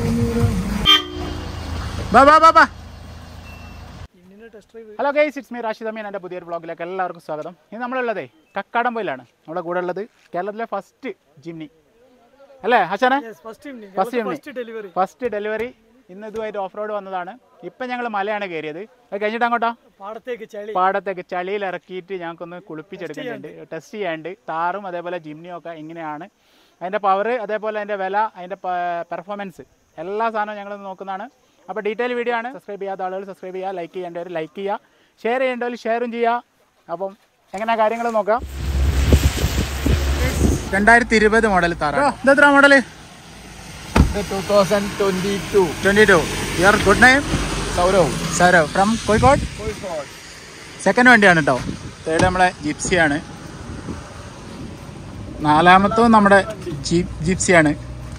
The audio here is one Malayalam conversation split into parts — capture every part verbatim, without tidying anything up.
ബാ ബാ ബാ ബാ. Hello guys, it's me Rashid Ameen. എൻ്റെ പുതിയൊരു വ്ളോഗിലേക്ക് എല്ലാവർക്കും സ്വാഗതം. ഇന്ന് നമ്മളുള്ളതേ കക്കാടംപൊയിലാണ്. നമ്മുടെ കൂടെ ഉള്ളത് കേരളത്തിലെ ഫസ്റ്റ് ജിംനി അല്ലേ ഹസനെ? First delivery. ഇന്ന് ഇതുമായിട്ട് ഓഫ് റോഡ് വന്നതാണ്. ഇപ്പം ഞങ്ങൾ മലയാണ് കയറിയത്. അത് കഴിഞ്ഞിട്ട് അങ്ങോട്ടോ പാടത്തേക്ക് പാടത്തേക്ക് ചളിയിൽ ഇറക്കിയിട്ട് ഞങ്ങൾക്കൊന്ന് കുളിപ്പിച്ചെടുക്കുന്നുണ്ട്, ടെസ്റ്റ് ചെയ്യാനുണ്ട്. താറും അതേപോലെ ജിംനിയും ഒക്കെ എങ്ങനെയാണ്, അതിൻ്റെ പവർ, അതേപോലെ അതിൻ്റെ വില, അതിൻ്റെ പെർഫോമൻസ്, എല്ലാ സാധനവും ഞങ്ങളൊന്ന് നോക്കുന്നതാണ്. അപ്പോൾ ഡീറ്റെയിൽ വീഡിയോ ആണ്. സബ്സ്ക്രൈബ് ചെയ്യാത്ത ആളുകൾ സബ്സ്ക്രൈബ് ചെയ്യുക, ലൈക്ക് ചെയ്യേണ്ടവർ ലൈക്ക് ചെയ്യുക, ഷെയർ ചെയ്യേണ്ടവർ ഷെയറും ചെയ്യുക. അപ്പം എങ്ങനെയാ കാര്യങ്ങൾ നോക്കാം. രണ്ടായിരത്തി ഇരുപത് മോഡൽ താറാ. ഇതെത്ര model? Twenty two. Your good name? Saurav. Saurav from Kozhikode. Second വണ്ടിയാണ് കേട്ടോ. തേർഡ് നമ്മളെ ജിപ്സിയാണ്. നാലാമത്തതും നമ്മുടെ ജീപ് ജിപ്സിയാണ്.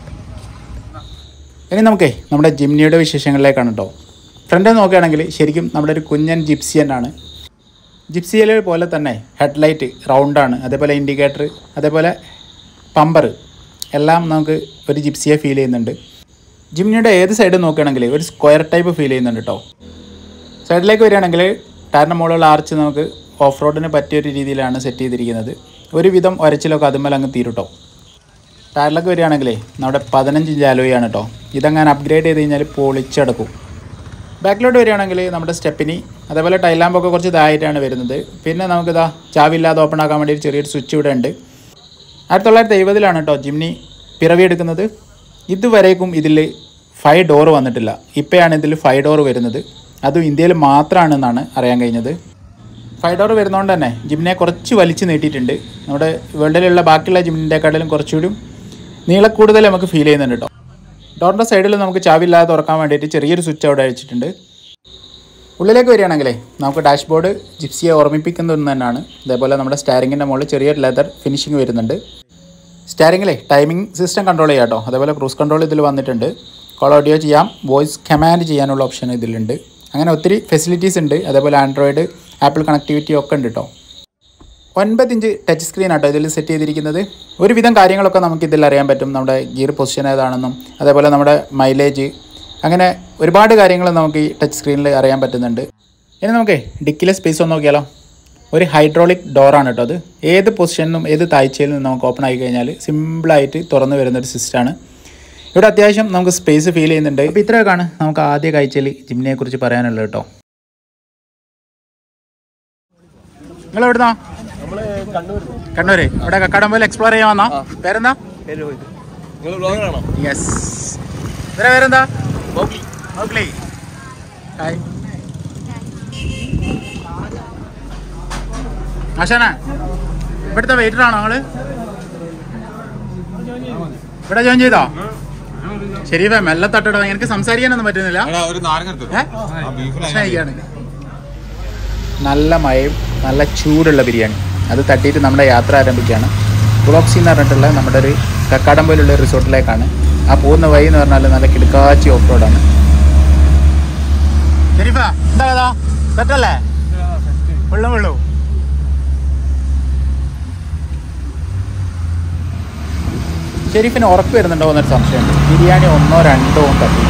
ഇനി നമുക്കേ നമ്മുടെ ജിംനിയുടെ വിശേഷങ്ങളിലേക്കാണ് കേട്ടോ. ഫ്രണ്ട് നോക്കുകയാണെങ്കിൽ ശരിക്കും നമ്മുടെ ഒരു കുഞ്ഞൻ ജിപ്സി തന്നെയാണ്. ജിപ്സിയിൽ പോലെ തന്നെ ഹെഡ്ലൈറ്റ് റൗണ്ടാണ്, അതേപോലെ ഇൻഡിക്കേറ്റർ, അതേപോലെ പമ്പർ എല്ലാം നമുക്ക് ഒരു ജിപ്സിയെ ഫീൽ ചെയ്യുന്നുണ്ട്. ജിംനിയുടെ ഏത് സൈഡ് നോക്കുകയാണെങ്കിൽ ഒരു സ്ക്വയർ ടൈപ്പ് ഫീൽ ചെയ്യുന്നുണ്ട് കേട്ടോ. സൈഡിലേക്ക് വരികയാണെങ്കിൽ ടയറിൻ്റെ മുകളിലുള്ള ആർച്ച് നമുക്ക് ഓഫ് റോഡിന് പറ്റിയൊരു രീതിയിലാണ് സെറ്റ് ചെയ്തിരിക്കുന്നത്. ഒരുവിധം ഒരച്ചിലൊക്കെ അതുമേലെ അങ്ങ് തീരും കേട്ടോ. ടയറിലൊക്കെ വരികയാണെങ്കിലേ നമ്മുടെ പതിനഞ്ച് ഇഞ്ച് അലോയാണ് കേട്ടോ. ഇതങ്ങനെ അപ്ഗ്രേഡ് ചെയ്ത് കഴിഞ്ഞാൽ പൊളിച്ചടക്കും. ബാക്കിലോട്ട് വരികയാണെങ്കിൽ നമ്മുടെ സ്റ്റെപ്പിനി, അതേപോലെ ടൈലാമ്പൊക്കെ കുറച്ച് ഇതായിട്ടാണ് വരുന്നത്. പിന്നെ നമുക്കിതാ ചാവില്ലാതെ ഓപ്പൺ ആക്കാൻ വേണ്ടി ഒരു ചെറിയൊരു സ്വിച്ച് ഇവിടെ ഉണ്ട്. ആയിരത്തി തൊള്ളായിരത്തി എഴുപതിലാണ് കേട്ടോ ജിംനി പിറവിയെടുക്കുന്നത്. ഇതുവരേക്കും ഇതിൽ ഫൈവ് ഡോർ വന്നിട്ടില്ല. ഇപ്പോഴാണ് ഇതിൽ ഫൈവ് ഡോർ വരുന്നത്. അതും ഇന്ത്യയിൽ മാത്രമാണെന്നാണ് അറിയാൻ കഴിഞ്ഞത്. ഫൈവ് ഡോർ വരുന്നതുകൊണ്ട് തന്നെ ജിംനിയെ കുറച്ച് വലിച്ചു നീട്ടിയിട്ടുണ്ട്. നമ്മുടെ വേൾഡിലുള്ള ബാക്കിയുള്ള ജിംനിൻ്റെക്കാട്ടിലും കുറച്ചുകൂടി നീളക്കൂടുതൽ നമുക്ക് ഫീൽ ചെയ്യുന്നുണ്ട് കേട്ടോ. ഡോറിൻ്റെ സൈഡിൽ നമുക്ക് ചാവില്ലാതെ തുറക്കാൻ വേണ്ടിയിട്ട് ചെറിയൊരു സ്വിച്ച് അവിടെ അഴിച്ചിട്ടുണ്ട്. ഉള്ളിലേക്ക് വരികയാണെങ്കിലേ നമുക്ക് ഡാഷ്ബോർഡ് ജിപ്സിയെ ഓർമ്മിപ്പിക്കുന്ന ഒന്ന് തന്നെയാണ്. അതേപോലെ നമ്മുടെ സ്റ്റാരിങ്ങിൻ്റെ മുകളിൽ ചെറിയൊരു ലെതർ ഫിനിഷിങ് വരുന്നുണ്ട്. സ്റ്റാരിങ്ങിലെ ടൈമിംഗ് സിസ്റ്റം കൺട്രോൾ ചെയ്യാം കേട്ടോ. അതേപോലെ ക്രൂസ് കൺട്രോൾ ഇതിൽ വന്നിട്ടുണ്ട്. കോൾ ഓഡിയോ ചെയ്യാം, വോയിസ് കമാൻഡ് ചെയ്യാനുള്ള ഓപ്ഷൻ ഇതിലുണ്ട്. അങ്ങനെ ഒത്തിരി ഫെസിലിറ്റീസ് ഉണ്ട്. അതേപോലെ ആൻഡ്രോയിഡ്, ആപ്പിൾ കണക്ടിവിറ്റി ഒക്കെ ഉണ്ട് കേട്ടോ. ഒൻപത് ഇഞ്ച് ടച്ച് സ്ക്രീൻ ആട്ടോ ഇതിൽ സെറ്റ് ചെയ്തിരിക്കുന്നത്. ഒരുവിധം കാര്യങ്ങളൊക്കെ നമുക്ക് ഇതിൽ അറിയാൻ പറ്റും. നമ്മുടെ ഗിയർ പൊസിഷൻ ഏതാണെന്നും, അതേപോലെ നമ്മുടെ മൈലേജ്, അങ്ങനെ ഒരുപാട് കാര്യങ്ങൾ നമുക്ക് ഈ ടച്ച് സ്ക്രീനിൽ അറിയാൻ പറ്റുന്നുണ്ട്. ഇനി നമുക്ക് ഡിക്കിലെ സ്പേസ് ഒന്ന് നോക്കിയാലോ. ഒരു ഹൈഡ്രോളിക് ഡോറാണ് കേട്ടോ അത്. ഏത് പൊസിഷനിലും ഏത് താഴ്ചയിൽ നിന്നും നമുക്ക് ഓപ്പൺ ആയി കഴിഞ്ഞാൽ സിമ്പിളായിട്ട് തുറന്നു വരുന്നൊരു സിസ്റ്റമാണ്. ഇവിടെ അത്യാവശ്യം നമുക്ക് സ്പേസ് ഫീൽ ചെയ്യുന്നുണ്ട്. അപ്പോൾ ഇത്രയൊക്കെയാണ് നമുക്ക് ആദ്യ കാഴ്ചയിൽ ജിംനിയെ കുറിച്ച് പറയാനുള്ളത് കേട്ടോ. നിങ്ങൾ എവിടുന്നാ? കണ്ണൂര്. ഇവിടെ കക്കാടംപൊയിൽ എക്സ്പ്ലോർ ചെയ്യാൻ വന്നാ? പേരെന്താ? യെസ്. ഇവരെ പേരെന്താ? ഓഗ്ലി. ഹായ് ആശാന, ഇവിടുത്തെ വെയിറ്ററാണോ നിങ്ങള്? ഇവിടെ ജോയിൻ ചെയ്തോ? ശരി, മെല്ലെ തട്ടിടോ. എനിക്ക് സംസാരിക്കാനൊന്നും പറ്റുന്നില്ല. നല്ല മഴയും നല്ല ചൂടുള്ള ബിരിയാണി അത് തട്ടിയിട്ട് നമ്മുടെ യാത്ര ആരംഭിക്കുകയാണ്. ബ്ലോക്സി എന്ന് പറഞ്ഞിട്ടുള്ള നമ്മുടെ ഒരു കക്കാടംപൊയിലുള്ള റിസോർട്ടിലേക്കാണ്. ആ പോകുന്ന വഴി എന്ന് പറഞ്ഞാൽ നല്ല കിടക്കാച്ചി ഓഫ് റോഡാണ്. എന്താ സെറ്റല്ലേ? വെള്ളം വെള്ളവും ഷെരീഫിന് ഉറപ്പ് വരുന്നുണ്ടോ എന്നൊരു സംശയമുണ്ട്. ബിരിയാണി ഒന്നോ രണ്ടോ തട്ടി.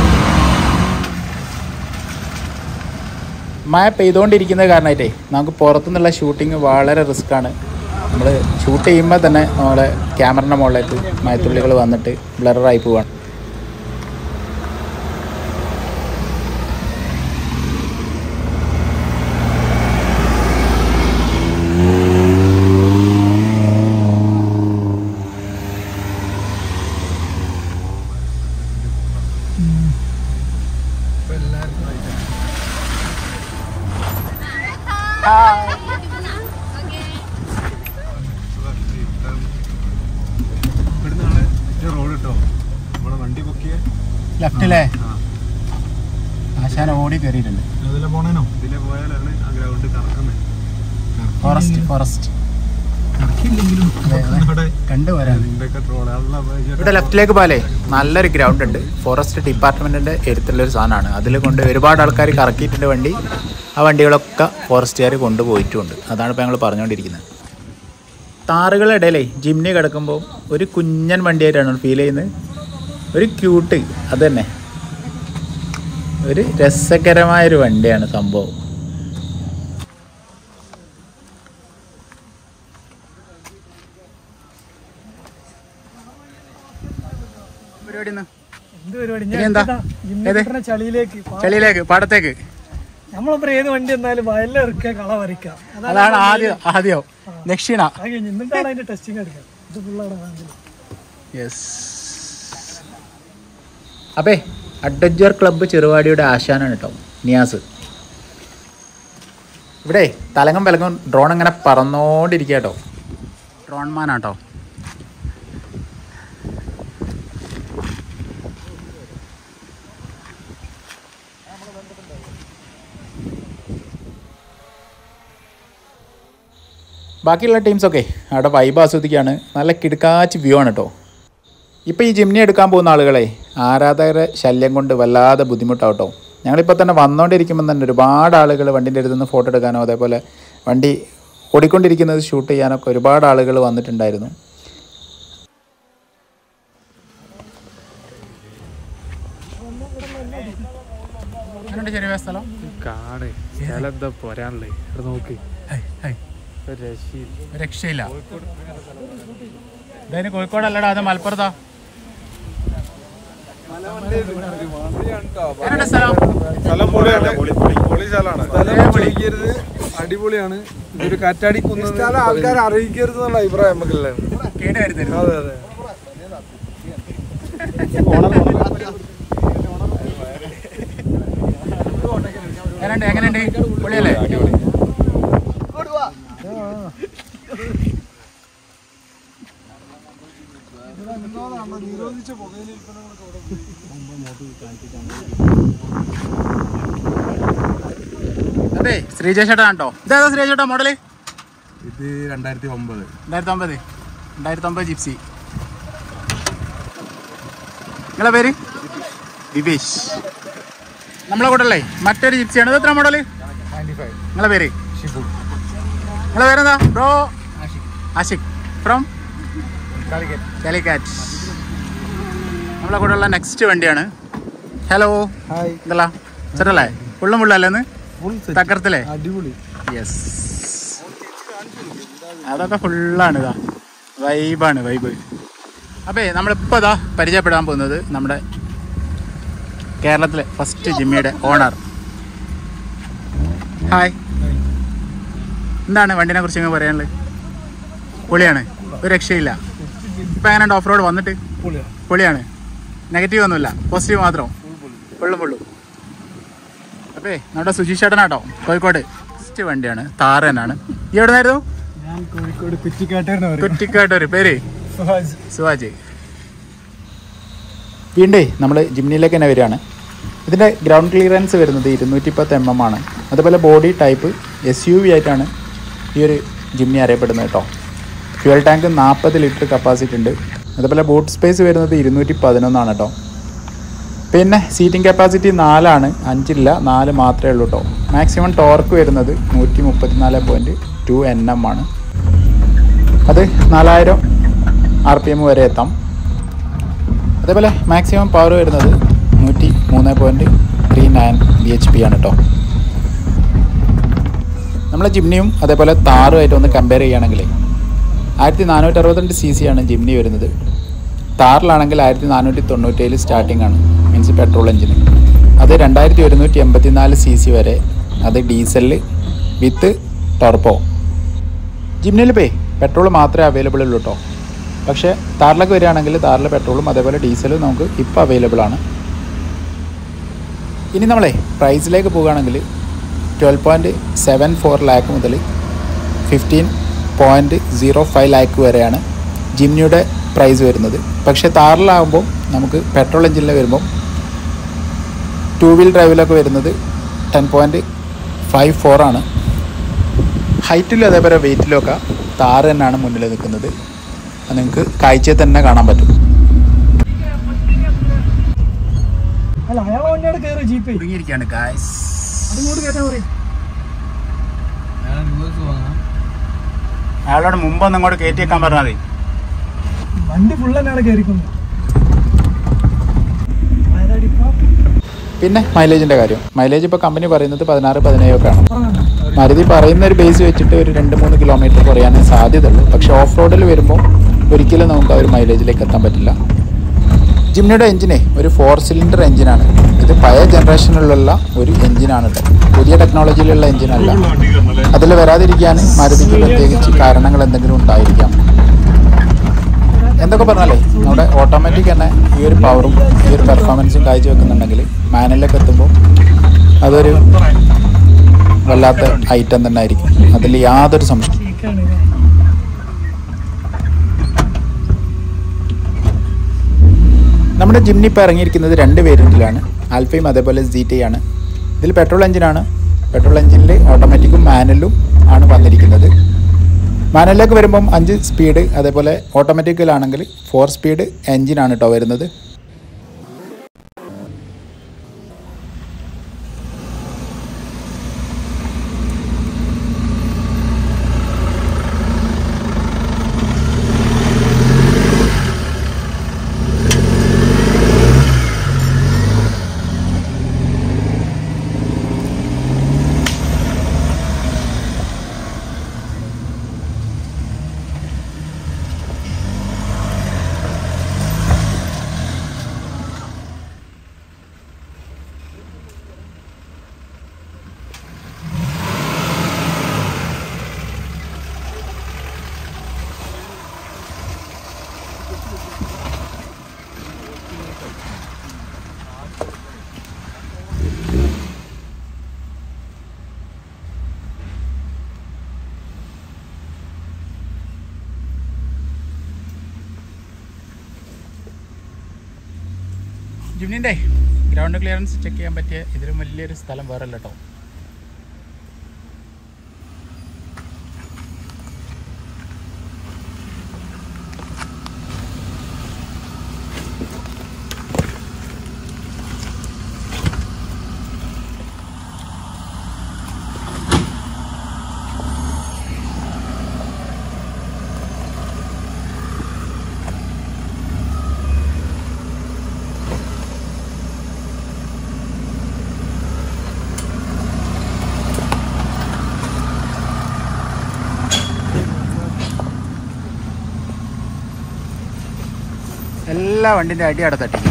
മഴ പെയ്തുകൊണ്ടിരിക്കുന്നത് കാരണമായിട്ടേ നമുക്ക് പുറത്തുനിന്നുള്ള ഷൂട്ടിങ് വളരെ റിസ്ക്കാണ്. നമ്മൾ ഷൂട്ട് ചെയ്യുമ്പോൾ തന്നെ നമ്മളെ ക്യാമറയുടെ മുകളിലേക്ക് മഴത്തുള്ളികൾ വന്നിട്ട് ബ്ലറായി പോവാണ്. ലെഫ്റ്റിലെ ആശാന ഓടി കയറിയിട്ടുണ്ട്. ഫോറസ്റ്റ് ഫോറസ്റ്റ് കണ്ടുവരാൻ ഇവിടെ ലെഫ്റ്റിലേക്ക് പോലെ നല്ലൊരു ഗ്രൗണ്ട് ഉണ്ട്. ഫോറസ്റ്റ് ഡിപ്പാർട്ട്മെന്റിന്റെ എരുത്തുള്ളൊരു സാധനമാണ്. അതിൽ കൊണ്ട് ഒരുപാട് ആൾക്കാർ കറക്കിയിട്ടുണ്ട് വണ്ടി. ആ വണ്ടികളൊക്കെ ഫോറസ്റ്റുകാർ കൊണ്ടുപോയിട്ടുമുണ്ട്. അതാണ് ഇപ്പോൾ ഞങ്ങൾ പറഞ്ഞുകൊണ്ടിരിക്കുന്നത്. താറുകളുടെ ഇടയിലേ ജിംനി കിടക്കുമ്പോൾ ഒരു കുഞ്ഞൻ വണ്ടിയായിട്ടാണ് ഫീൽ ചെയ്യുന്നത്. ഒരു ക്യൂട്ട്, അത് തന്നെ ഒരു രസകരമായൊരു വണ്ടിയാണ് സംഭവം. ചളിയിലേക്ക് പാടത്തേക്ക് നമ്മളിപ്പോ ഏത് വണ്ടി എന്നാലും വയലിറക്കുക കള വരയ്ക്കാം. അതാണ് ആദ്യം ആദ്യം ദക്ഷിണ. എന്നിട്ടാണ് അതിന്റെ ടെസ്റ്റിംഗ് എടുക്കുക. ഇത് ഫുള്ളാണ്. യെസ്. അപ്പേ അഡ്വഞ്ചർ ക്ലബ്ബ് ചെറുവാടിയുടെ ആശാനാണ് കേട്ടോ നിയാസ്. ഇവിടെ തലങ്ങും വിലങ്ങും ഡ്രോൺ ഇങ്ങനെ പറന്നോണ്ടിരിക്കുക കേട്ടോ. ഡ്രോൺമാനാട്ടോ. ബാക്കിയുള്ള ടീംസൊക്കെ അവിടെ വൈബ് ആസ്വദിക്കുകയാണ്. നല്ല കിടുക്കാച്ച് വ്യൂ ആണ് കേട്ടോ. ഇപ്പോൾ ഈ ജിംനി എടുക്കാൻ പോകുന്ന ആളുകളെ ആരാധകരെ ശല്യം കൊണ്ട് വല്ലാതെ ബുദ്ധിമുട്ടാവും കേട്ടോ. ഞങ്ങളിപ്പോൾ തന്നെ വന്നുകൊണ്ടിരിക്കുമ്പോൾ തന്നെ ഒരുപാട് ആളുകൾ വണ്ടിൻ്റെ അടുത്ത് നിന്ന് ഫോട്ടോ എടുക്കാനോ അതേപോലെ വണ്ടി ഓടിക്കൊണ്ടിരിക്കുന്നത് ഷൂട്ട് ചെയ്യാനൊക്കെ ഒരുപാട് ആളുകൾ വന്നിട്ടുണ്ടായിരുന്നു. ചെറിയ സ്ഥലം കാട് സ്ഥലം പോരാണല്ലേ നോക്ക്. രക്ഷയില്ല. ഇതായത് കോഴിക്കോടല്ലടാ, അത് മലപ്പുറത്താ. അടിപൊളിയാണ്. ഇതൊരു കാറ്റാടി ആൾക്കാരെ അറിയിക്കരുത് എന്നുള്ള അഭിപ്രായം നമുക്കല്ലേ. കേട് വരുത്തരുത്. അതെ അതെ. എങ്ങനെയുണ്ട് എങ്ങനെയുണ്ട് പൊളിയല്ലേ? അതെ ശ്രീജേഷേട്ടാ കേട്ടോ. ഇതേതാ ശ്രീജേട്ടാ മോഡല്? ഇത് രണ്ടായിരത്തി ഒമ്പത് രണ്ടായിരത്തി ഒമ്പത് രണ്ടായിരത്തി ഒമ്പത് ജിപ്സി. നിങ്ങളെ പേര്? വിവേഷ്. നമ്മളെ കൂടെ അല്ലേ മറ്റൊരു ജിപ്സിയാണ്. ഇത് എത്ര മോഡല്? നിങ്ങളെ പേര്? ഷിബു. നിങ്ങളെ പേരെന്താ ബ്രോ? ആഷിഖ് ഫ്രം കാലിക്കറ്റ്. നമ്മളെ കൂടെ ഉള്ള നെക്സ്റ്റ് വണ്ടിയാണ്. ഹലോ, എന്തല്ല ചേട്ടല്ലേ? ഫുള്ളും ഫുള്ളല്ലേന്ന് തക്കരത്തില്ലേ? അടിപൊളി. യെസ്, അതൊക്കെ ഫുള്ളാണ്. ഇതാ വൈബാണ് വൈബ്. അപ്പേ നമ്മളിപ്പോൾ ഇതാ പരിചയപ്പെടാൻ പോകുന്നത് നമ്മുടെ കേരളത്തിലെ ഫസ്റ്റ് ജിമ്മിയുടെ ഓണർ. ഹായ്. എന്താണ് വണ്ടിനെ കുറിച്ച് നിങ്ങൾ പറയാനുള്ളത്? പൊളിയാണ്, ഒരു രക്ഷയില്ല. ഇപ്പം എങ്ങനെയുണ്ട് ഓഫ് റോഡ് വന്നിട്ട്? പൊളിയാണ്, നെഗറ്റീവ് ഒന്നുമില്ല, പോസിറ്റീവ് മാത്രം. ഫുള്ളും ഫുള്ളും. അപ്പേ നമ്മുടെ സുജീഷ് ചേട്ടനാട്ടോ, കോഴിക്കോട്. ഫസ്റ്റ് വണ്ടിയാണ്, താറ് തന്നെയാണ്. ഈ എവിടെ നിന്നായിരുന്നു? കുറ്റിക്കാട്ടൂർ. പേര്? സുഹാജ്. വീണ്ടേ നമ്മൾ ജിംനിയിലേക്ക് തന്നെ വരികയാണ്. ഇതിൻ്റെ ഗ്രൗണ്ട് ക്ലിയറൻസ് വരുന്നത് ഇരുന്നൂറ്റി പത്ത് എം എം ആണ്. അതുപോലെ body type S U V ആയിട്ടാണ് ഈ ഒരു ജിംനി അറിയപ്പെടുന്നത് കേട്ടോ. ഫ്യൂൽ ടാങ്ക് നാൽപ്പത് ലിറ്റർ കപ്പാസിറ്റി ഉണ്ട്. അതുപോലെ ബൂട്ട് സ്പേസ് വരുന്നത് ഇരുന്നൂറ്റി പതിനൊന്നാണ് കേട്ടോ. പിന്നെ സീറ്റിംഗ് കപ്പാസിറ്റി നാലാണ്, അഞ്ചില്ല, നാല് മാത്രമേ ഉള്ളൂ കേട്ടോ. മാക്സിമം ടോർക്ക് വരുന്നത് നൂറ്റി മുപ്പത്തി നാല് പോയിൻറ്റ് ടു എൻ എം ആണ്. അത് നാലായിരം ആർ പി എം വരെ എത്താം. അതേപോലെ മാക്സിമം പവർ വരുന്നത് നൂറ്റി മൂന്ന് point three nine B H P ആണ് കേട്ടോ. നമ്മളെ ജിംനിയും അതേപോലെ താറുമായിട്ട് ഒന്ന് കമ്പയർ ചെയ്യുകയാണെങ്കിൽ ആയിരത്തി നാനൂറ്റി അറുപത്തിരണ്ട് സി സി ആണ് ജിംനി വരുന്നത്. താറിലാണെങ്കിൽ ആയിരത്തി നാനൂറ്റി തൊണ്ണൂറ്റേഴ് സ്റ്റാർട്ടിംഗ് ആണ്, മീൻസ് പെട്രോൾ എഞ്ചിന്. അത് രണ്ടായിരത്തി ഒരുന്നൂറ്റി എൺപത്തി നാല് സി സി വരെ, അത് ഡീസലിൽ വിത്ത് ടർബോ. ജിംനിയിൽ പേ പെട്രോൾ മാത്രമേ അവൈലബിൾ ഉള്ളൂ കേട്ടോ. പക്ഷേ താറിലൊക്കെ വരികയാണെങ്കിൽ താറിൽ പെട്രോളും അതേപോലെ ഡീസലും നമുക്ക് ഇപ്പോൾ അവൈലബിൾ ആണ്. ഇനി നമ്മളെ പ്രൈസിലേക്ക് പോകുകയാണെങ്കിൽ twelve point seven four lakh മുതൽ fifteen point zero five lakh വരെയാണ് ജിംനിയുടെ പ്രൈസ് വരുന്നത്. പക്ഷേ താറിലാകുമ്പോൾ നമുക്ക് പെട്രോൾ എഞ്ചിനിൽ വരുമ്പോൾ ടു വീൽ ഡ്രൈവിലൊക്കെ വരുന്നത് ടെൻ പോയിൻറ്റ് ഫൈവ് ഫോറാണ്. ഹൈറ്റിലും അതേപോലെ വെയ്റ്റിലും ഒക്കെ താറ് തന്നെയാണ് മുന്നിൽ നിൽക്കുന്നത്. അത് നിങ്ങൾക്ക് കാഴ്ചയിൽ തന്നെ കാണാൻ പറ്റും. ഒടുങ്ങിയിരിക്കുകയാണ് ഗായ്സ്. അയാളോട് മുമ്പൊന്നും അങ്ങോട്ട് കയറ്റി വെക്കാൻ പറഞ്ഞാൽ മതി. വണ്ടി ഫുൾ തന്നെയാണ് കയറിക്കുന്നത്. പിന്നെ മൈലേജിൻ്റെ കാര്യം, മൈലേജ് ഇപ്പോൾ കമ്പനി പറയുന്നത് പതിനാറ് പതിനേഴൊക്കെ ആണ്. മാരുതി പറയുന്ന ഒരു ബേസ് വെച്ചിട്ട് ഒരു രണ്ട് മൂന്ന് കിലോമീറ്റർ കുറയാനേ സാധ്യതയുള്ളൂ. പക്ഷേ ഓഫ് റോഡിൽ വരുമ്പോൾ ഒരിക്കലും നമുക്ക് ആ ഒരു മൈലേജിലേക്ക് എത്താൻ പറ്റില്ല. ജിംനിയുടെ എഞ്ചിനെ ഒരു ഫോർ സിലിണ്ടർ എഞ്ചിനാണ്. ഇത് പഴയ ജനറേഷനിലുള്ള ഒരു എഞ്ചിനാണ് കേട്ടോ, പുതിയ ടെക്നോളജിയിലുള്ള എഞ്ചിനല്ല. അതിൽ വരാതിരിക്കാൻ മാരുതിക്ക് പ്രത്യേകിച്ച് കാരണങ്ങൾ എന്തെങ്കിലും ഉണ്ടായിരിക്കാം. എന്തൊക്കെ പറഞ്ഞാലേ നമ്മുടെ ഓട്ടോമാറ്റിക് തന്നെ ഈ ഒരു പവറും ഈ ഒരു പെർഫോമൻസും കാഴ്ചവെക്കുന്നുണ്ടെങ്കിൽ മാനുവലിലേക്ക് എത്തുമ്പോൾ അതൊരു വല്ലാത്ത ഐറ്റം തന്നെ ആയിരിക്കും, അതിൽ യാതൊരു സംശയം. നമ്മുടെ ജിംനി ഇപ്പോൾ ഇറങ്ങിയിരിക്കുന്നത് രണ്ട് വേരിയൻറ്റിലാണ്, ആൽഫയും അതേപോലെ സീറ്റയാണ്. ഇതിൽ പെട്രോൾ എഞ്ചിനാണ്. പെട്രോൾ എഞ്ചിനിൽ ഓട്ടോമാറ്റിക്കും മാനുവലും ആണ് വന്നിരിക്കുന്നത്. മാനുവലിലേക്ക് വരുമ്പം അഞ്ച് സ്പീഡ്, അതേപോലെ ഓട്ടോമാറ്റിക്കിലാണെങ്കിൽ ഫോർ സ്പീഡ് എഞ്ചിനാണ് കേട്ടോ വരുന്നത്. ജിംനിൻ്റെ ഗ്രൗണ്ട് ക്ലിയറൻസ് ചെക്ക് ചെയ്യാൻ പറ്റിയ ഇതിലും വലിയൊരു സ്ഥലം വേറെ അല്ല കേട്ടോ. എല്ലാ വണ്ടിൻ്റെ അടി അവിടെ തട്ടി.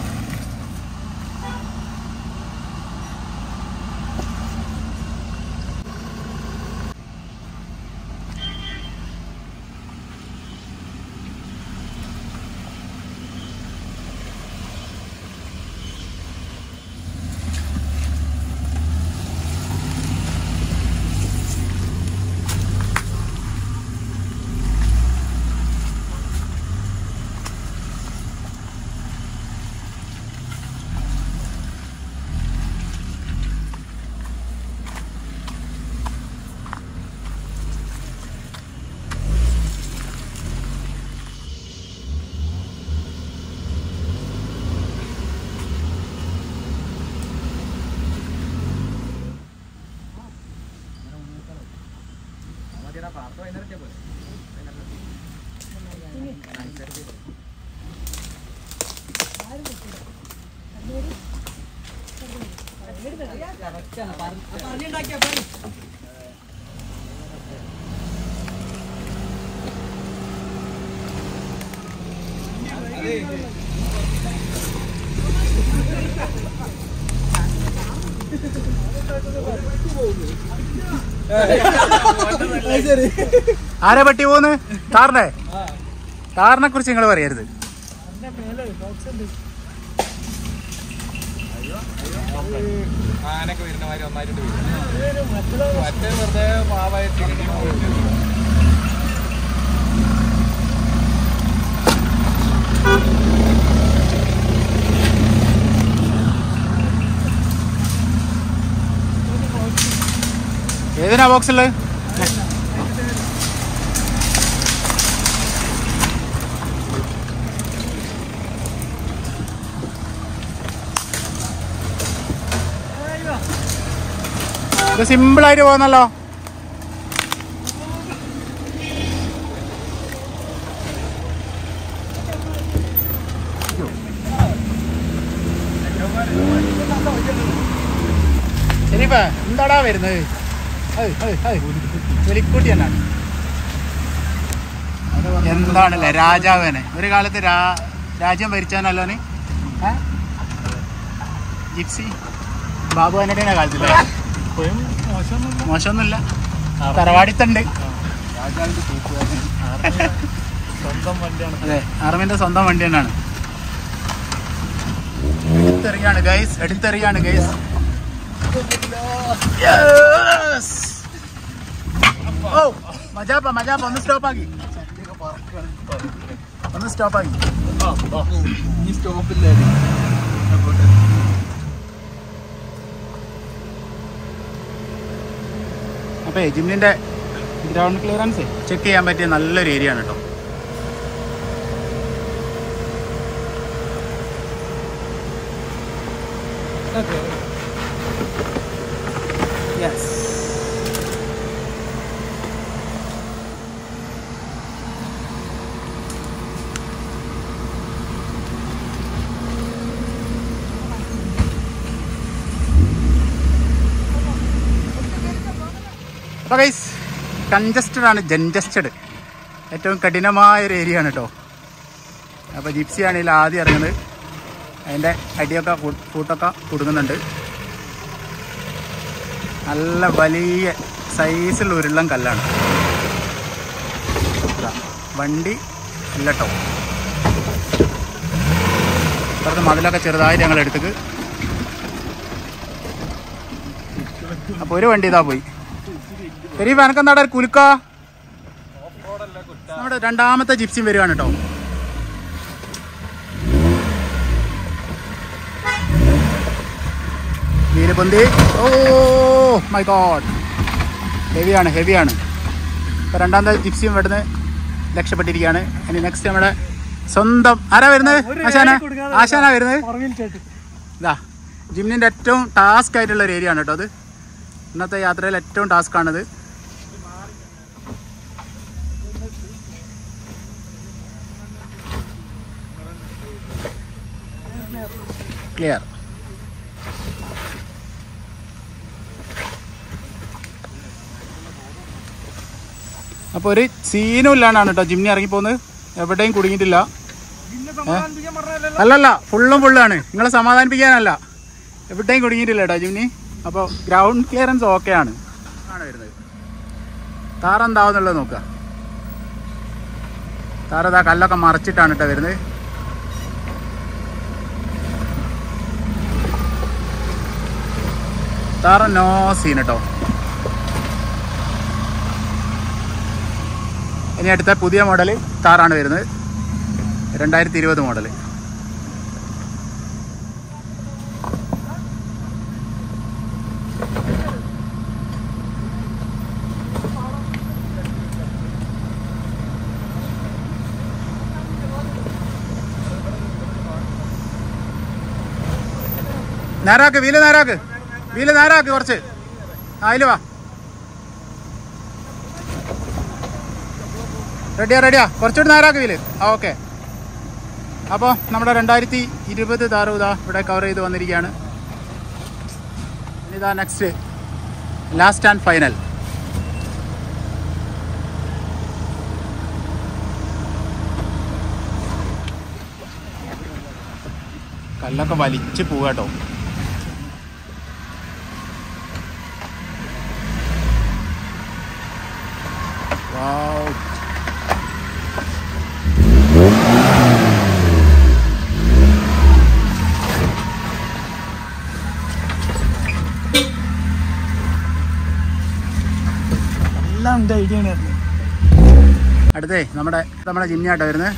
ആരെ പറ്റി പോന്ന് കാറിനെ കാറിനെ കുറിച്ച് നിങ്ങൾ പറയരുത്. ആനൊക്കെ വരുന്ന മാതിരി ഒന്നായിട്ട് മറ്റേ വെറുതെ പാവായിട്ട് ഏതിനാ ബോക്സില്? ഇത് സിമ്പിളായിട്ട് പോകുന്നല്ലോ. ശരിപ്പാ എന്താടാ വരുന്നത്? പുലിക്കുട്ടി തന്നെയാണ്. എന്താണല്ലേ രാജാവേനെ ഒരു കാലത്ത് രാജ്യം ഭരിച്ചാനല്ലോന് ജിപ്സി ബാബു അന്നടേനെ കാലത്തില്ലേ? മോശമൊന്നുമില്ല. തറവാടിത്തണ്ട്. അതെ, ആർമിന്റെ സ്വന്തം വണ്ടി തന്നെയാണ്. എടുത്തെറിയാണ് ഗൈസ്, എടുത്തെറിയാണ് ഗൈസ്. ഓ മജാപ്പ മജാപ്പ ഒന്ന് സ്റ്റോപ്പ് ആക്കി, ഒന്ന് സ്റ്റോപ്പ് ആക്കി. സ്റ്റോപ്പില്ലേ? അപ്പൊ ജിമ്മിന്റെ ഗ്രൗണ്ട് ക്ലിയറൻസ് ചെക്ക് ചെയ്യാൻ പറ്റിയ നല്ലൊരു ഏരിയ ആണ് കേട്ടോ. യെസ്. അപ്പോൾ ഗൈസ് കൺജസ്റ്റഡ് ആണ്, ജൻജസ്റ്റഡ്, ഏറ്റവും കഠിനമായൊരു ഏരിയ ആണ് കേട്ടോ. അപ്പോൾ ജിപ്സി ആണെങ്കിൽ ആദ്യം ഇറങ്ങുന്നത്, അതിൻ്റെ അടിയൊക്കെ കൂട്ടൊക്കെ കൊടുക്കുന്നുണ്ട്. നല്ല വലിയ സൈസുള്ള ഉരുളം കല്ലാണ്. വണ്ടി ഇല്ല കേട്ടോ. ഇപ്പുറത്ത് മതിലൊക്കെ ചെറുതായിട്ട് ഞങ്ങൾ എടുത്തേക്ക്. അപ്പോൾ ഒരു വണ്ടി ഇതാ പോയി. ശരി, എനക്കെന്താടാ ഒരു കുലുക്ക? നമ്മുടെ രണ്ടാമത്തെ ജിപ്സിയും വരുവാണ് കേട്ടോ. വീരപന്തി. ഓ മൈ ഗോഡ്, ഹെവിയാണ് ഹെവിയാണ്. ഇപ്പോൾ രണ്ടാമത്തെ ജിപ്സിയും ഇവിടുന്ന് രക്ഷപ്പെട്ടിരിക്കുകയാണ്. ഇനി നെക്സ്റ്റ് നമ്മുടെ സ്വന്തം ആരാ വരുന്നത്? ആശാന ആശാനാ വരുന്നത്. ഇതാ ജിമ്മിൻ്റെ ഏറ്റവും ടാസ്ക് ആയിട്ടുള്ള ഒരു ഏരിയ ആണ് കേട്ടോ അത്. ഇന്നത്തെ യാത്രയിൽ ഏറ്റവും ടാസ്ക് ആണിത്. ക്ലിയർ. അപ്പോൾ ഒരു സീനും ഇല്ലാണ്ടാണ് കേട്ടോ ജിമ്നി ഇറങ്ങിപ്പോകുന്നത്. എവിടെയും കുടുങ്ങിയിട്ടില്ല. അല്ലല്ല, ഫുള്ളും ഫുള്ളാണ്. നിങ്ങളെ സമാധാനിപ്പിക്കാനല്ല, എവിടെയും കുടുങ്ങിയിട്ടില്ല കേട്ടോ ജിമ്നി. അപ്പോൾ ഗ്രൗണ്ട് ക്ലിയറൻസ് ഓക്കെ ആണ് ആണ് വരുന്നത്. താറ എന്താവുന്നുള്ളത് നോക്കുക. താറതാ കല്ലൊക്കെ മറച്ചിട്ടാണ് കേട്ടോ വരുന്നത്. താറ നോ സീൻ കേട്ടോ. ഇനി അടുത്ത പുതിയ മോഡൽ താറാണ് വരുന്നത്, രണ്ടായിരത്തി ഇരുപത് മോഡൽ. നേരാക്ക്, വീല് നേരാക്ക്, വീല് നേരാക്ക് കുറച്ച്. അതിൽ വാ. റെഡിയാ റെഡിയാ കുറച്ചുകൂടി നേരാക്ക് വീല്. ആ ഓക്കെ. അപ്പോൾ നമ്മുടെ രണ്ടായിരത്തി ഇരുപത് താറ് ഇതാ ഇവിടെ കവർ ചെയ്ത് വന്നിരിക്കുകയാണ്. ഇനിതാ നെക്സ്റ്റ് ലാസ്റ്റ് ആൻഡ് ഫൈനൽ. കല്ലൊക്കെ വലിച്ച് പോവാട്ടോ. വാവ്. അടുത്തേ നമ്മുടെ നമ്മുടെ ജിമ്മിയാട്ടോ വരുന്നത്.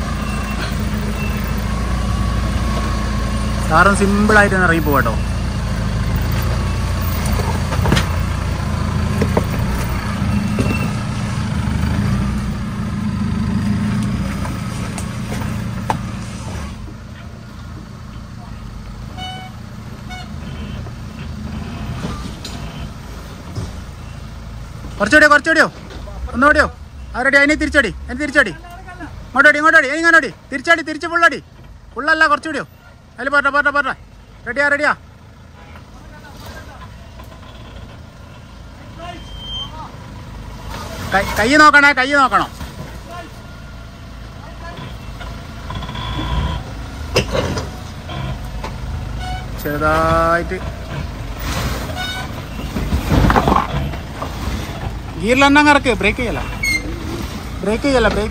സാറും സിമ്പിളായിട്ട് തന്നെ ഇറങ്ങി പോകാട്ടോ. കുറച്ചുകൂടിയോ കുറച്ചുകൂടിയോ ഒന്നുകൂടിയോ അവരടി അതിനെ തിരിച്ചടി അതിന് തിരിച്ചടി ഇങ്ങോട്ടടി ഇങ്ങോട്ടടി ഇങ്ങോട്ടടി തിരിച്ചടി തിരിച്ച് ഫുള്ളടി ഫുള്ളല്ല കുറച്ചുകൂടിയോ അതിൽ പോട്ടെ പോട്ടെ പോട്ടെ റെഡിയാ റെഡിയാ കൈ കൈ നോക്കണേ കൈ നോക്കണം ചെറുതായിട്ട് ഗിയറിലെണ്ണം കറക്ക് ബ്രേക്ക് ചെയ്യല ബ്രേക്ക് ചെയ്യല ബ്രേക്ക്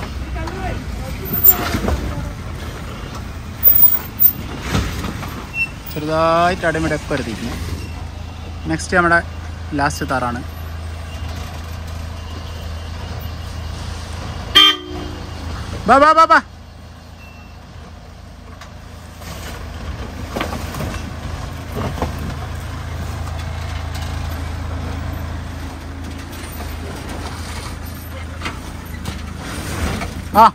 ചെറുതായിട്ട് അടിമയുടെ എപ്പം എടുത്തിരിക്കുന്നു നെക്സ്റ്റ് നമ്മുടെ ലാസ്റ്റ് താറാണ് ബാ ബാ ബാ ബാ ആ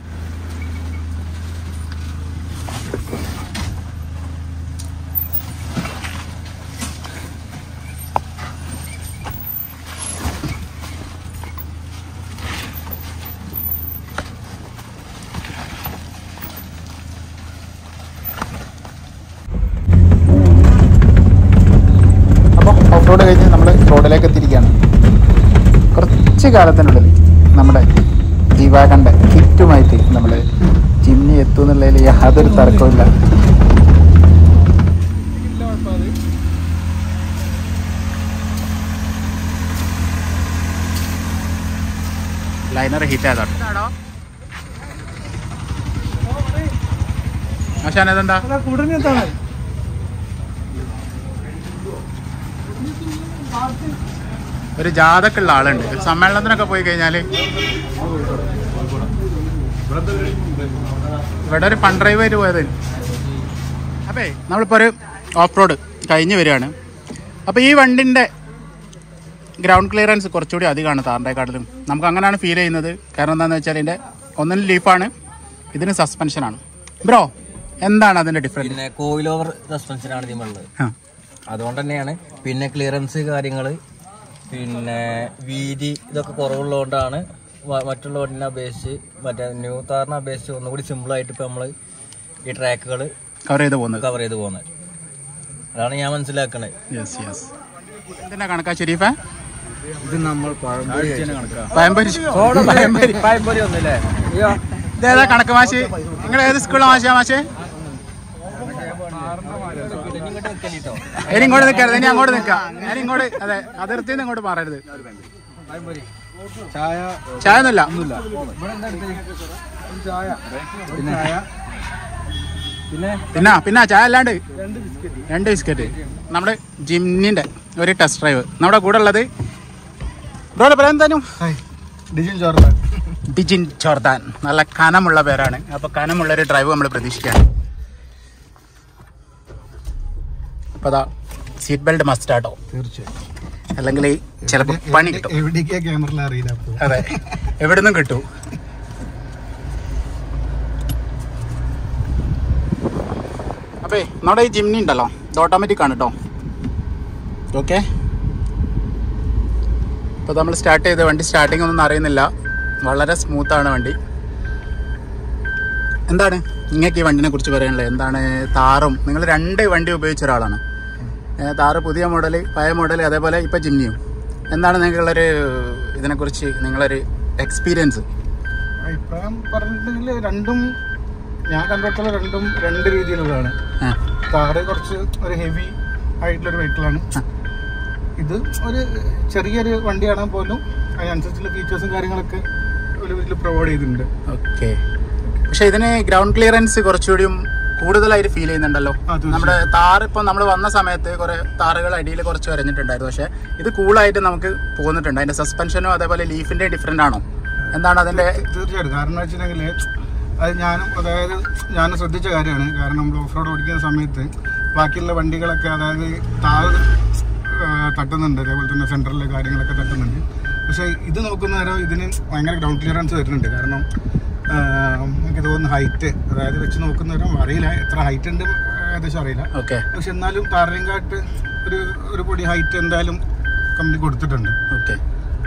ഓഫ് റോഡ് കഴിഞ്ഞ് നമ്മൾ റോഡിലേക്ക് എത്തിയിരിക്കുകയാണ്. കുറച്ച് കാലത്തിനുള്ളിൽ നമ്മുടെ ജീവാകണ്ട കിറ്റുമായിട്ട് നമ്മൾ ജിമ്മി എത്തും എന്നുള്ളതിൽ യാതൊരു തർക്കമില്ല. ലൈനർ ഹിറ്റ് ആയതാണോ ആശാൻ? അതെന്താ ഒരു ജാഥക്കുള്ള ആളുണ്ട്. സമ്മേളനത്തിനൊക്കെ പോയി കഴിഞ്ഞാൽ ഇവിടെ ഒരു ഫൺ ഡ്രൈവ് ആയിട്ട് പോയത്. അപ്പേ നമ്മളിപ്പോൾ ഒരു ഓഫ് റോഡ് കഴിഞ്ഞ് വരികയാണ്. അപ്പോൾ ഈ വണ്ടിൻ്റെ ഗ്രൗണ്ട് ക്ലിയറൻസ് കുറച്ചുകൂടി അധികമാണ് താറിൻ്റെക്കാട്ടിലും. നമുക്ക് അങ്ങനെയാണ് ഫീൽ ചെയ്യുന്നത്. കാരണം എന്താണെന്ന് വെച്ചാൽ ഇതിൻ്റെ ഒന്നിന് ലീഫാണ്, ഇതിന് സസ്പെൻഷനാണ്. ബ്രോ എന്താണ് അതിൻ്റെ ഡിഫറൻസ്? പിന്നെ കോയിൽ ഓവർ സസ്പെൻഷനാണ് ഇതിമുള്ളത്, അതുകൊണ്ട് തന്നെയാണ്. പിന്നെ ക്ലിയറൻസ് കാര്യങ്ങൾ, പിന്നെ വീതി ഇതൊക്കെ കുറവുള്ളതുകൊണ്ടാണ് മറ്റുള്ള വണ്ടിനെ അപേക്ഷിച്ച് മറ്റേ ന്യൂ താറിനെ അപേക്ഷിച്ച് ഒന്നുകൂടി സിമ്പിളായിട്ട് ഇപ്പോൾ നമ്മൾ ഈ ട്രാക്കുകൾ കവർ ചെയ്ത് പോകുന്നത് കവർ ചെയ്ത് പോകുന്നത്. അതാണ് ഞാൻ മനസ്സിലാക്കണത്. Yes yes. എന്തിനാ കണക്കാ ഷെരീഫേ? ഇത് നമ്മൾ പഴംപൊരി പഴംപൊരി പഴംപൊരി പഴംപൊരി ഒന്നുമില്ലേ? ഇതേതാ കണക്ക് മാഷ്? നിങ്ങൾ ഏത് സ്കൂളിലാണ് മാഷാ മാഷേ? ഇനി ഇങ്ങോട്ട് നിൽക്കരുത്, ഇനി അങ്ങോട്ട് നിൽക്കാം. ഞാൻ ഇങ്ങോട്ട്, അതെ, അതിർത്തിയിൽ നിന്ന് ഇങ്ങോട്ട് മാറരുത്. ചായ ചായ ഒന്നുമില്ല. ചായ പിന്നെ പിന്നെ പിന്നെ ചായ അല്ലാണ്ട് രണ്ട് ബിസ്ക്കറ്റ്. നമ്മുടെ ജിമ്മിൻ്റെ ഒരു ടെസ്റ്റ് ഡ്രൈവ് നമ്മുടെ കൂടെ ഉള്ളത്. ബ്രോ പറയാൻ എന്തായാലും ഡിജിൻ ജോർദാൻ. ഡിജിൻ ജോർദാൻ നല്ല കനമുള്ള പേരാണ്. അപ്പോൾ കനമുള്ളൊരു ഡ്രൈവ് നമ്മൾ പ്രതീക്ഷിക്കുകയാണ്. അപ്പോൾ അതാ സീറ്റ് ബെൽറ്റ് മസ്റ്റ് ആട്ടോ, തീർച്ചയായും. അല്ലെങ്കിൽ ചിലപ്പോൾ പണി കിട്ടും. എവിടേക്കാ ക്യാമറയിൽ അറിയില്ല. അതെ, എവിടെ നിന്നും കിട്ടും. അപ്പേ നമ്മുടെ ഈ ജിംനി ഉണ്ടല്ലോ, ഇത് ഓട്ടോമാറ്റിക് ആണ് കേട്ടോ. ഓക്കെ, ഇപ്പോൾ നമ്മൾ സ്റ്റാർട്ട് ചെയ്ത് വണ്ടി സ്റ്റാർട്ടിങ് ഒന്നും അറിയുന്നില്ല. വളരെ സ്മൂത്താണ് വണ്ടി. എന്താണ് നിങ്ങൾക്ക് ഈ വണ്ടിനെ കുറിച്ച് പറയാനുള്ളത്? എന്താണ് താറും? നിങ്ങൾ രണ്ട് വണ്ടി ഉപയോഗിച്ച ഒരാളാണ്. താറ് പുതിയ മോഡൽ, പഴയ മോഡൽ, അതേപോലെ ഇപ്പോൾ ജിംനിയും. എന്താണ് നിങ്ങളുള്ളൊരു ഇതിനെക്കുറിച്ച് നിങ്ങളൊരു എക്സ്പീരിയൻസ്? അഭിപ്രായം പറഞ്ഞിട്ടുണ്ടെങ്കിൽ രണ്ടും ഞാൻ കണ്ടിട്ടുള്ള രണ്ടും രണ്ട് രീതിയിലുള്ളതാണ്. താറ് കുറച്ച് ഒരു ഹെവി ആയിട്ടുള്ളൊരു വെഹിക്കിളാണ്. ഇത് ഒരു ചെറിയൊരു വണ്ടിയാണെങ്കിൽ പോലും അതിനനുസരിച്ചുള്ള ഫീച്ചേഴ്സും കാര്യങ്ങളൊക്കെ ഒരു ഇതിൽ പ്രൊവൈഡ് ചെയ്തിട്ടുണ്ട്. ഓക്കെ, പക്ഷെ ഇതിന് ഗ്രൗണ്ട് ക്ലിയറൻസ് കുറച്ചുകൂടിയും കൂടുതലായിട്ട് ഫീൽ ചെയ്യുന്നുണ്ടല്ലോ. നമ്മുടെ താറ് ഇപ്പം നമ്മൾ വന്ന സമയത്ത് കുറെ താറുകൾ അടിയിൽ കുറച്ച് വരഞ്ഞിട്ടുണ്ടായിരുന്നു, പക്ഷെ ഇത് കൂളായിട്ട് നമുക്ക് പോകുന്നിട്ടുണ്ട്. അതിന്റെ സസ്പെൻഷനും അതേപോലെ ലീഫിന്റെ ഡിഫറെന്റ് ആണോ? എന്താണ് അതിന്റെ? തീർച്ചയായിട്ടും. കാരണം എന്ന് വെച്ചിട്ടുണ്ടെങ്കിൽ അത് ഞാനും അതായത് ഞാൻ ശ്രദ്ധിച്ച കാര്യമാണ്. കാരണം നമ്മൾ ഓഫ് റോഡ് ഓടിക്കുന്ന സമയത്ത് ബാക്കിയുള്ള വണ്ടികളൊക്കെ അതായത് താഴെ തട്ടുന്നുണ്ട്, അതേപോലെ തന്നെ സെൻറ്ററിലെ കാര്യങ്ങളൊക്കെ തട്ടുന്നുണ്ട്. പക്ഷേ ഇത് നോക്കുന്ന നേരം ഇതിന് ഭയങ്കര ഗ്രൗണ്ട് ക്ലിയറൻസ് വരുന്നുണ്ട്. കാരണം എനിക്ക് തോന്നുന്നു ഹൈറ്റ്, അതായത് വെച്ച് നോക്കുന്ന നേരം അറിയില്ല എത്ര ഹൈറ്റ് ഉണ്ട്, ഏകദേശം അറിയില്ല. ഓക്കെ, പക്ഷെ എന്നാലും താരങ്കാട്ട് ഒരു ഒരു പൊടി ഹൈറ്റ് എന്തായാലും കമ്പനി കൊടുത്തിട്ടുണ്ട്. ഓക്കെ,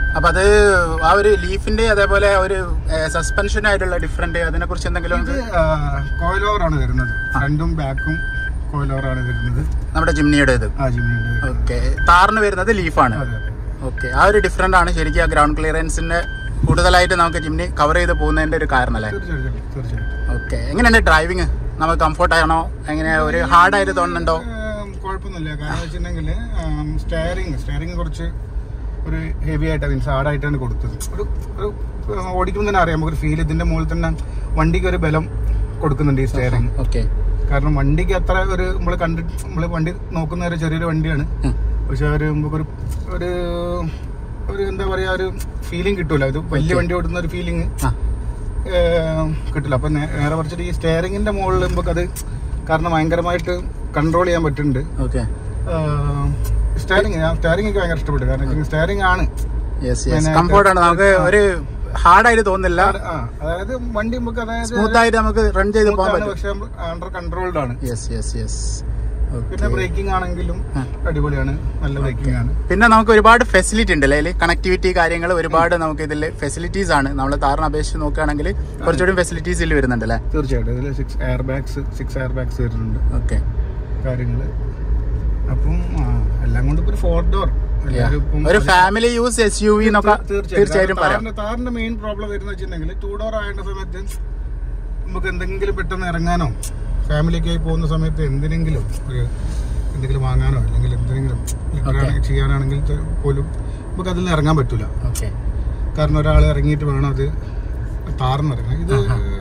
അപ്പൊ അത് ആ ഒരു ലീഫിന്റെ അതേപോലെ ഒരു സസ്പെൻഷൻ ആയിട്ടുള്ള ഡിഫറെന്റ് അതിനെ കുറിച്ച് എന്തെങ്കിലും? കോയിൽ ഓവറാണ് വരുന്നത്, ഫ്രണ്ടും ബാക്കും കോയിൽ ഓവറാണ് വരുന്നത് നമ്മുടെ ജിംനിയുടെ ഇത്. ഓക്കെ, താറിന് വരുന്നത് ലീഫാണ്. ഓക്കെ, ആ ഒരു ഡിഫറെന്റ് ആണ് ശരിക്കും ആ ഗ്രൗണ്ട് ക്ലിയറൻസിന്റെ കൂടുതലായിട്ട് നമുക്ക് ജിംനി കവർ ചെയ്ത് പോകുന്നതിന്റെ ഒരു കാരണം അല്ലേ? ഓക്കെ, എങ്ങനെയുണ്ട് ഡ്രൈവിങ്? നമുക്ക് കംഫർട്ട് ആണോ? എങ്ങനെ ഒരു ഹാർഡ് ആയിട്ട് തോന്നുന്നുണ്ടോ? കുഴപ്പമൊന്നുമില്ല. കാരണം വെച്ചിട്ടുണ്ടെങ്കിൽ സ്റ്റെയറിങ് സ്റ്റെയറിങ് കുറച്ച് ഒരു ഹെവി ആയിട്ട് മീൻസ് ഹാർഡായിട്ടാണ് കൊടുത്തത്. ഒരു ഒരു ഓടിക്കുമ്പോൾ തന്നെ അറിയാം നമുക്കൊരു ഫീൽ. ഇതിന്റെ മുകളിൽ തന്നെ വണ്ടിക്ക് ഒരു ബലം കൊടുക്കുന്നുണ്ട് ഈ സ്റ്റെയറിങ്. ഓക്കെ, കാരണം വണ്ടിക്ക് അത്ര ഒരു നമ്മൾ കണ്ടിട്ട് നമ്മൾ വണ്ടി നോക്കുന്ന ഒരു ചെറിയൊരു വണ്ടിയാണ്, പക്ഷെ ഒരു നമുക്കൊരു ഒരു ഒരു എന്താ പറയാ ഒരു ഫീലിംഗ് കിട്ടൂല. ഇത് വലിയ വണ്ടി ഓടുന്ന ഒരു ഫീലിംഗ് കിട്ടില്ല. അപ്പൊ നേരെ പറിച്ചിട്ട് ഈ സ്റ്റെയറിങ്ങിന്റെ മുകളിൽ നമുക്ക് അത് കാരണം ഭയങ്കരമായിട്ട് കൺട്രോൾ ചെയ്യാൻ പറ്റുന്നുണ്ട്. ഓക്കെ, സ്റ്റെയറിംഗ് സ്റ്റെയറിംഗ് എനിക്ക് ഭയങ്കര ഇഷ്ടപ്പെട്ടു. കാരണം സ്റ്റെയറിംഗ് ആണ് കംഫർട്ടാണ്, നമുക്ക് ഒരു ഹാർഡായിട്ട് തോന്നുന്നില്ല. അതായത് വണ്ടി നമുക്ക് അതായത് സ്മൂത്ത് ആയിട്ട് നമുക്ക് റൺ ചെയ്ത് പോകാൻ പറ്റും, പക്ഷെ അണ്ടർ കൺട്രോൾഡ് ആണ്. Yes yes yes. പിന്നെ ബ്രേക്കിംഗ് ആണെങ്കിലും അടിപൊളിയാണ്, നല്ല ബ്രേക്കിംഗ് ആണ്. പിന്നെ നമുക്ക് ഒരുപാട് ഫെസിലിറ്റി ഉണ്ട് അല്ലേ? കണക്ടിവിറ്റി കാര്യങ്ങൾ ഒരുപാട് നമുക്ക് ഇതിൽ ഫെസിലിറ്റീസ് ആണ്. നമ്മൾ താറിനെ അപേക്ഷിച്ച് നോക്കുകയാണെങ്കിൽ കുറച്ചുകൂടി ഫെസിലിറ്റീസ് ഇതിൽ വരുന്നുണ്ട് അല്ലേ? തീർച്ചയായിട്ടും ഇതിൽ six air bags six air bags വരുന്നുണ്ട്. ഓക്കെ, കാര്യങ്ങള് അപ്പം എല്ലാം കൊണ്ട് ഒരു ഫോർ ഡോർ ഒരു family use S U V തീർച്ചയായിട്ടും പറയാം. താറിന്റെ മെയിൻ പ്രോബ്ലം വരുന്ന വെച്ചിട്ടുണ്ടെങ്കിൽ ടൂ ഡോർ ആയിരുന്ന സമയത്ത് നമുക്ക് എന്തെങ്കിലും പെട്ടെന്ന് ഇറങ്ങാനോ ഫാമിലിക്കായി പോകുന്ന സമയത്ത് എന്തിനെങ്കിലും ഒരു എന്തെങ്കിലും വാങ്ങാനോ അല്ലെങ്കിൽ എന്തെങ്കിലും ചെയ്യാനാണെങ്കിൽ പോലും നമുക്ക് അതിൽ ഇറങ്ങാൻ പറ്റൂല. കാരണം ഒരാൾ ഇറങ്ങിയിട്ട് വേണം അത് താർന്ന് ഇറങ്ങാൻ. ഇത്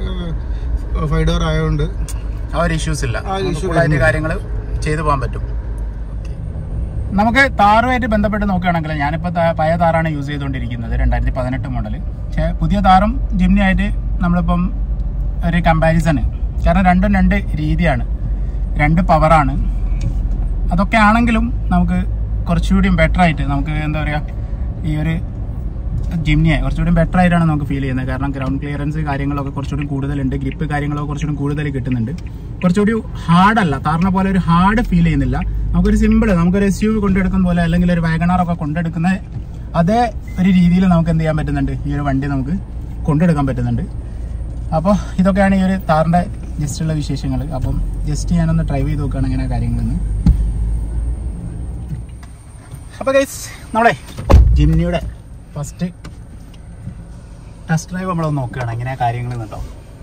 ഫൈവ് ഡോർ ആയതുകൊണ്ട് ആ ഒരു ഇഷ്യൂസ് ഇല്ല, കാര്യങ്ങൾ ചെയ്തു പോകാൻ പറ്റും. നമുക്ക് താറുമായിട്ട് ബന്ധപ്പെട്ട് നോക്കുകയാണെങ്കിൽ ഞാനിപ്പോൾ പഴയ താറാണ് യൂസ് ചെയ്തുകൊണ്ടിരിക്കുന്നത്, രണ്ടായിരത്തി പതിനെട്ട് മോഡൽ. പക്ഷേ പുതിയ താറും ജിംനി ആയിട്ട് നമ്മളിപ്പം ഒരു കമ്പാരിസണ്, കാരണം രണ്ടും രണ്ട് രീതിയാണ്, രണ്ട് പവറാണ്. അതൊക്കെ ആണെങ്കിലും നമുക്ക് കുറച്ചുകൂടിയും ബെറ്റർ ആയിട്ട് നമുക്ക് എന്താ പറയുക ഈ ഒരു ജിംനിയെ കുറച്ചുകൂടി ബെറ്റർ ആയിട്ടാണ് നമുക്ക് ഫീൽ ചെയ്യുന്നത്. കാരണം ഗ്രൗണ്ട് ക്ലിയറൻസ് കാര്യങ്ങളൊക്കെ കുറച്ചുകൂടി കൂടുതലുണ്ട്, ഗ്രിപ്പ് കാര്യങ്ങളൊക്കെ കുറച്ചുകൂടി കൂടുതൽ കിട്ടുന്നുണ്ട്. കുറച്ചുകൂടി ഹാർഡല്ല, താറിനെ പോലെ ഒരു ഹാർഡ് ഫീൽ ചെയ്യുന്നില്ല. നമുക്കൊരു സിമ്പിൾ നമുക്കൊരു എസ് യു വി കൊണ്ടെടുക്കുന്ന പോലെ അല്ലെങ്കിൽ ഒരു വാഗണാറൊക്കെ കൊണ്ടെടുക്കുന്ന അതേ ഒരു രീതിയിൽ നമുക്ക് എന്ത് ചെയ്യാൻ പറ്റുന്നുണ്ട്, ഈ ഒരു വണ്ടി നമുക്ക് കൊണ്ടെടുക്കാൻ പറ്റുന്നുണ്ട്. അപ്പോൾ ഇതൊക്കെയാണ് ഈ ഒരു താറിൻ്റെ ജസ്റ്റ് ഉള്ള വിശേഷങ്ങൾ. അപ്പം ജസ്റ്റ് ഞാനൊന്ന് ഡ്രൈവ് ചെയ്ത് നോക്കുകയാണ് ഇങ്ങനെ കാര്യങ്ങളെന്ന്. അപ്പോൾ ഗൈസ് നമ്മളെ ജിംനിയുടെ ഫസ്റ്റ് ടെസ്റ്റ് ഡ്രൈവ് നമ്മളൊന്ന് നോക്കുകയാണ് എങ്ങനെയാ കാര്യങ്ങൾ കേട്ടോ.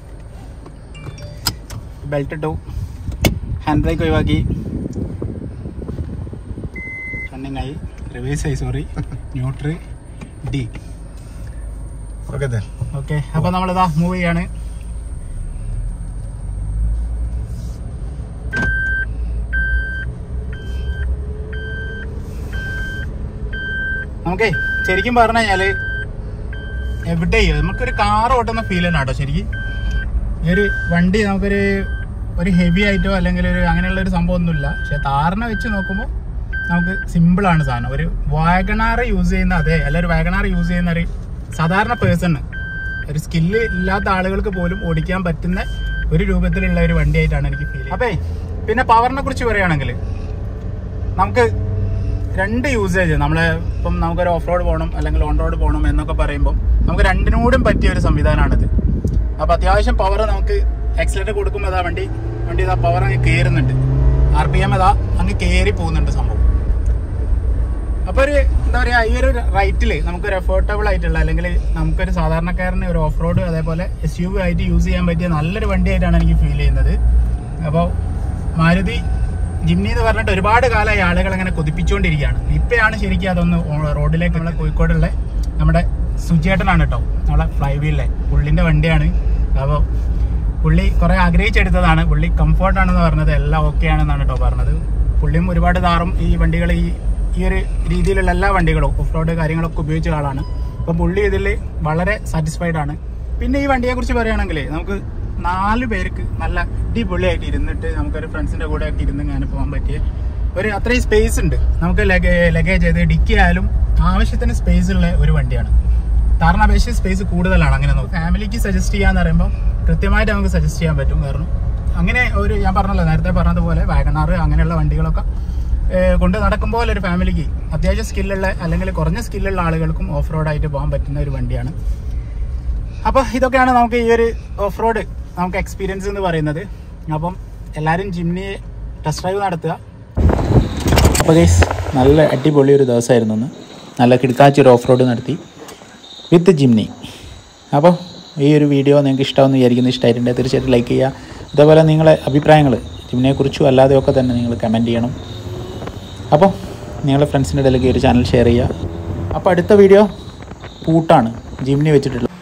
ബെൽറ്റ് ഇട്ടു, ഹാൻഡ് ബ്രേക്ക് ഒഴിവാക്കി, റണ്ണിങ് ആയി, റിവേഴ്സ് ആയി, sorry, neutral, D. Okay okay അപ്പോൾ നമ്മളിതാ മൂവ് ചെയ്യാണ്. നമുക്കേ ശരിക്കും പറഞ്ഞു കഴിഞ്ഞാല് എവിടെയും നമുക്കൊരു കാർ ഓട്ടുന്ന ഫീൽ തന്നെ കേട്ടോ. ശരിക്കും ഈ ഒരു വണ്ടി നമുക്കൊരു ഒരു ഹെവി ആയിട്ടോ അല്ലെങ്കിൽ ഒരു അങ്ങനെയുള്ള ഒരു സംഭവം ഒന്നുമില്ല. പക്ഷെ താറിനെ വെച്ച് നോക്കുമ്പോൾ നമുക്ക് സിമ്പിളാണ് സാധനം. ഒരു വാഗണാർ യൂസ് ചെയ്യുന്ന അതേ അല്ല ഒരു വാഗണാർ യൂസ് ചെയ്യുന്ന ഒരു സാധാരണ പേഴ്സണ്, ഒരു സ്കില്ല് ഇല്ലാത്ത ആളുകൾക്ക് പോലും ഓടിക്കാൻ പറ്റുന്ന ഒരു രൂപത്തിലുള്ള ഒരു വണ്ടിയായിട്ടാണ് എനിക്ക് ഫീൽ ചെയ്യുന്നത്. അപ്പേ പിന്നെ പവറിനെ കുറിച്ച് പറയുകയാണെങ്കിൽ നമുക്ക് രണ്ട് യൂസേജ് നമ്മളെ ഇപ്പം നമുക്കൊരു ഓഫ് റോഡ് പോകണം അല്ലെങ്കിൽ ഓൺ റോഡ് പോകണം എന്നൊക്കെ പറയുമ്പോൾ നമുക്ക് രണ്ടിനോടും പറ്റിയ ഒരു സംവിധാനമാണിത്. അപ്പോൾ അത്യാവശ്യം പവർ നമുക്ക് ആക്സിലേറ്റർ കൊടുക്കുമ്പോൾ അതാ വണ്ടി വണ്ടി ഇതാ പവർ അങ്ങ് കയറുന്നുണ്ട്, ആർ പി എം ഇതാ അങ്ങ് കയറി പോകുന്നുണ്ട് സംഭവം. അപ്പോൾ ഒരു എന്താ പറയുക ഈ ഒരു റൈറ്റിൽ നമുക്കൊരു എഫോർട്ടബിൾ ആയിട്ടുള്ള അല്ലെങ്കിൽ നമുക്കൊരു സാധാരണക്കാരന് ഒരു ഓഫ് റോഡ് അതേപോലെ എസ് യു വി ആയിട്ട് യൂസ് ചെയ്യാൻ പറ്റിയ നല്ലൊരു വണ്ടിയായിട്ടാണ് എനിക്ക് ഫീൽ ചെയ്യുന്നത്. അപ്പോൾ മാരുതി ജിംനി എന്ന് പറഞ്ഞിട്ട് ഒരുപാട് കാലമായി ആളുകൾ അങ്ങനെ കൊതിപ്പിച്ചുകൊണ്ടിരിക്കുകയാണ്. ഇപ്പോഴാണ് ശരിക്കും അതൊന്ന് റോഡിലേക്ക് നമ്മളെ കോഴിക്കോടുള്ള നമ്മുടെ സുചേട്ടനാണ് കേട്ടോ, നമ്മളെ ഫ്ലൈ വീലിലെ പുള്ളിൻ്റെ വണ്ടിയാണ്. അപ്പോൾ പുള്ളി കുറേ ആഗ്രഹിച്ചെടുത്തതാണ്. പുള്ളി കംഫോർട്ടാണെന്ന് പറഞ്ഞത്, എല്ലാം ഓക്കെ ആണെന്നാണ് കേട്ടോ പറഞ്ഞത്. പുള്ളിയും ഒരുപാട് താറും ഈ വണ്ടികൾ ഈ ഈ ഒരു രീതിയിലുള്ള എല്ലാ വണ്ടികളും ഓഫ് റോഡ് കാര്യങ്ങളൊക്കെ ഉപയോഗിച്ച ആളാണ്. അപ്പോൾ പുള്ളി ഇതിൽ വളരെ സാറ്റിസ്ഫൈഡ് ആണ്. പിന്നെ ഈ വണ്ടിയെക്കുറിച്ച് പറയുകയാണെങ്കിൽ നമുക്ക് നാല് പേർക്ക് നല്ല അടിപൊളിയായിട്ട് ഇരുന്നിട്ട് നമുക്കൊരു ഫ്രണ്ട്സിൻ്റെ കൂടെ ഒക്കെ ഇരുന്ന് ഇങ്ങനെ പോകാൻ പറ്റിയ ഒരു അത്രയും സ്പേസ് ഉണ്ട്. നമുക്ക് ലഗേ ലഗേജ് ചെയ്ത് ഡിക്കി ആയാലും ആവശ്യത്തിന് സ്പേസ് ഉള്ള ഒരു വണ്ടിയാണ്. താറിന് അപേക്ഷിച്ച് സ്പേസ് കൂടുതലാണ്. അങ്ങനെ നോക്കും ഫാമിലിക്ക് സജസ്റ്റ് ചെയ്യാന്ന് പറയുമ്പോൾ കൃത്യമായിട്ട് നമുക്ക് സജസ്റ്റ് ചെയ്യാൻ പറ്റും. കാരണം അങ്ങനെ ഒരു ഞാൻ പറഞ്ഞല്ലോ നേരത്തെ പറഞ്ഞതുപോലെ വാഗണാർ അങ്ങനെയുള്ള വണ്ടികളൊക്കെ കൊണ്ട് നടക്കുമ്പോൾ ഒരു ഫാമിലിക്ക് അത്യാവശ്യം സ്കില്ലുള്ള അല്ലെങ്കിൽ കുറഞ്ഞ സ്കില്ലുള്ള ആളുകൾക്കും ഓഫ് റോഡായിട്ട് പോകാൻ പറ്റുന്ന ഒരു വണ്ടിയാണ്. അപ്പോൾ ഇതൊക്കെയാണ് നമുക്ക് ഈ ഒരു ഓഫ് റോഡ് നമുക്ക് എക്സ്പീരിയൻസ് എന്ന് പറയുന്നത്. അപ്പം എല്ലാവരും ജിംനി ടെസ്റ്റ് ഡ്രൈവ് നടത്തുക. അപ്പോൾ ഗൈസ് നല്ല അടിപൊളി ഒരു ദിവസമായിരുന്നു ഒന്ന്. നല്ല കിടക്കാച്ചി ഒരു ഓഫ് റോഡ് നടത്തി വിത്ത് ജിംനി. അപ്പോൾ ഈ ഒരു വീഡിയോ നിങ്ങൾക്ക് ഇഷ്ടമാണെന്ന് വിചാരിക്കുന്നു. ഇഷ്ടമായിട്ടുണ്ടെങ്കിൽ തീർച്ചയായിട്ടും ലൈക്ക് ചെയ്യുക. അതേപോലെ നിങ്ങളെ അഭിപ്രായങ്ങൾ ജിംനിയെക്കുറിച്ചും അല്ലാതെയൊക്കെ തന്നെ നിങ്ങൾ കമൻറ്റ് ചെയ്യണം. അപ്പോൾ നിങ്ങളുടെ ഫ്രണ്ട്സിൻ്റെ ഇടയിലേക്ക് ഒരു ചാനൽ ഷെയർ ചെയ്യുക. അപ്പോൾ അടുത്ത വീഡിയോ പൂട്ടാണ് ജിംനി വെച്ചിട്ടുള്ളത്.